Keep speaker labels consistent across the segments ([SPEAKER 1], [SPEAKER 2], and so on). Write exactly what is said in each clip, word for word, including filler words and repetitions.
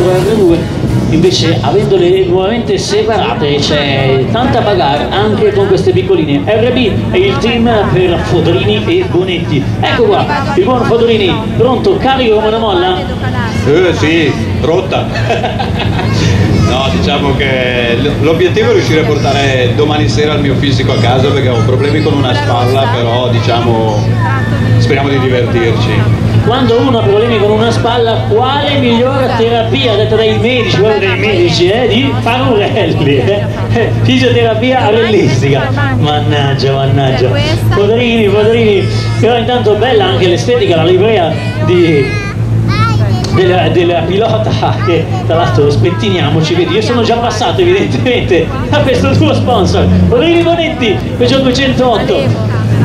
[SPEAKER 1] R due, invece avendole nuovamente separate c'è tanta bagarre anche con queste piccoline. R B è il team per Fodrini e Bonetti. Ecco qua, il buon Fodrini, pronto, carico come una molla?
[SPEAKER 2] Eh sì, rotta. No, diciamo che l'obiettivo è riuscire a portare domani sera il mio fisico a casa perché ho problemi con una spalla, però diciamo speriamo di divertirci.
[SPEAKER 1] Quando uno ha problemi con una spalla, quale migliore terapia detta dai medici, guarda dai medici, eh, di fare un rally, eh? Fisioterapia rellistica. Mannaggia, mannaggia. Poderini, poderini. Però intanto bella anche l'estetica, la livrea di Della, della pilota che tra l'altro spettiniamoci, vedi, io sono già passato evidentemente a questo tuo sponsor, Fodrini Bonetti, Peugeot duecentootto.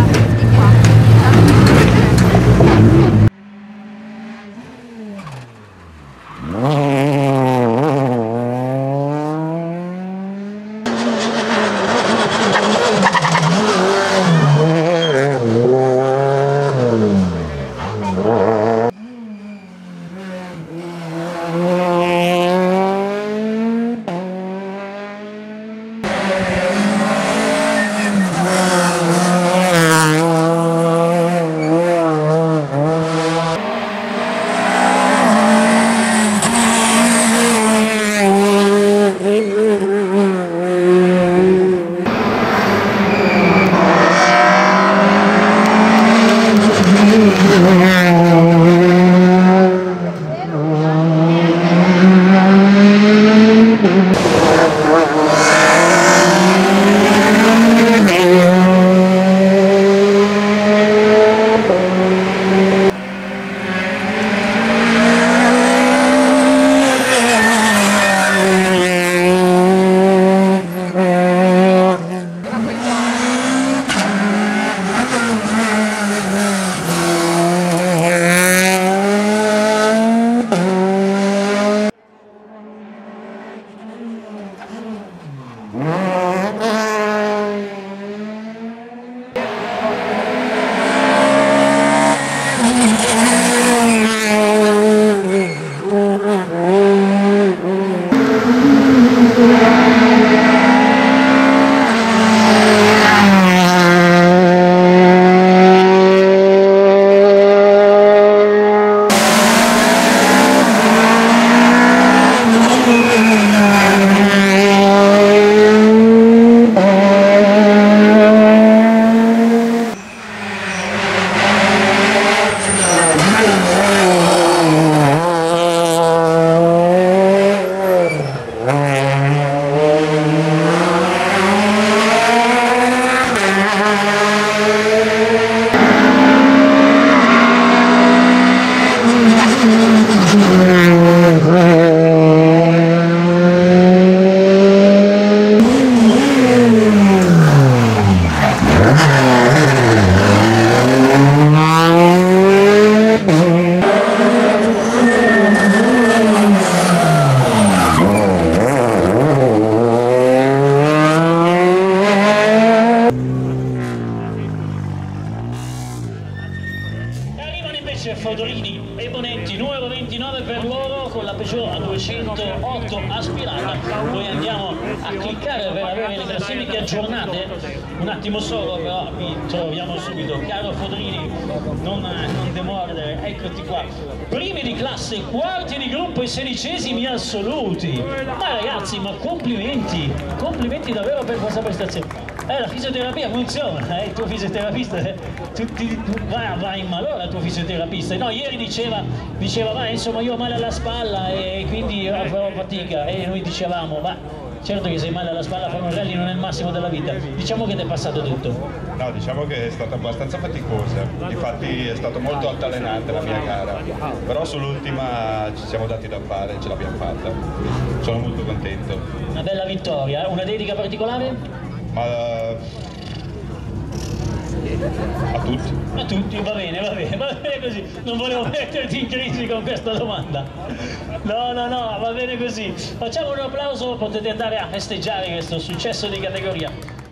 [SPEAKER 3] Fodrini e Bonetti, numero ventinove per loro con la Peugeot duecentootto aspirata. Noi andiamo a cliccare per avere le classifiche aggiornate. Un attimo solo, però vi troviamo subito. Caro Fodrini, non, non demordere, eccoti qua. Primi di classe, quarti di gruppo e sedicesimi assoluti. Ma ragazzi, ma complimenti, complimenti davvero per questa prestazione. Eh, la fisioterapia funziona, eh, il tuo fisioterapista, eh, tu, ti, tu, va, va in malora il tuo fisioterapista. No, ieri diceva, diceva, ma insomma io ho male alla spalla e quindi farò fatica, e noi dicevamo, ma certo che se hai male alla spalla fare un rally non è il massimo della vita. Diciamo che ti è passato tutto.
[SPEAKER 2] No, diciamo che è stata abbastanza faticosa, infatti è stato molto altalenante la mia gara, però sull'ultima ci siamo dati da fare, ce l'abbiamo fatta, sono molto contento.
[SPEAKER 3] Una bella vittoria, una dedica particolare?
[SPEAKER 2] Ma a tutti.
[SPEAKER 3] A tutti, va bene, va bene, va bene così. Non volevo metterti in crisi con questa domanda. No, no, no, va bene così. Facciamo un applauso, potete andare a festeggiare questo successo di categoria.